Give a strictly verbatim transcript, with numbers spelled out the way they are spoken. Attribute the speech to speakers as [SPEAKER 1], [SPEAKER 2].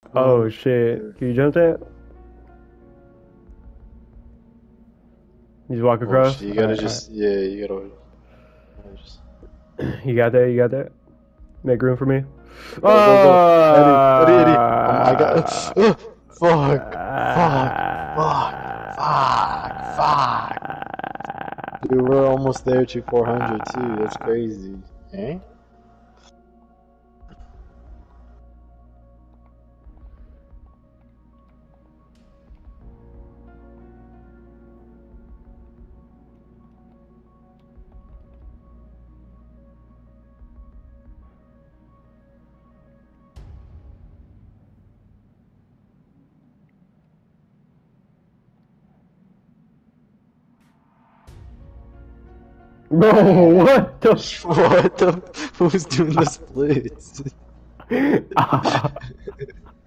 [SPEAKER 1] Oh shit. Can you jump that? You just walk
[SPEAKER 2] Oh
[SPEAKER 1] across?
[SPEAKER 2] shit, you gotta
[SPEAKER 1] Alright,
[SPEAKER 2] just, yeah, you gotta just...
[SPEAKER 1] alright. You got that? You got that? Make room for me?
[SPEAKER 2] Go, go, go. Eddie, Eddie, Eddie. Oh my god.
[SPEAKER 1] Ah!
[SPEAKER 2] Uh, fuck, fuck, fuck, fuck, fuck. Dude, we're almost there to four hundred too. That's crazy. Eh?
[SPEAKER 1] Bro, what the?
[SPEAKER 2] What the? Who's doing the splits?